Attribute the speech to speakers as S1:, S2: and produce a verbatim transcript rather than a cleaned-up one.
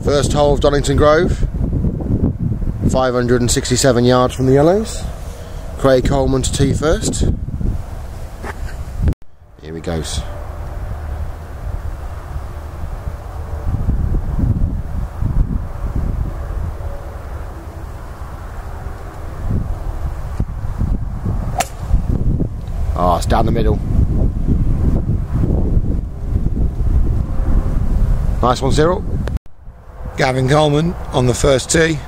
S1: First hole of Donnington Grove, five hundred sixty-seven yards from the yellows. Craig Coleman to tee first. Here he goes. Oh, it's down the middle. Nice one, Cyril.
S2: Gavin Coleman on the first tee.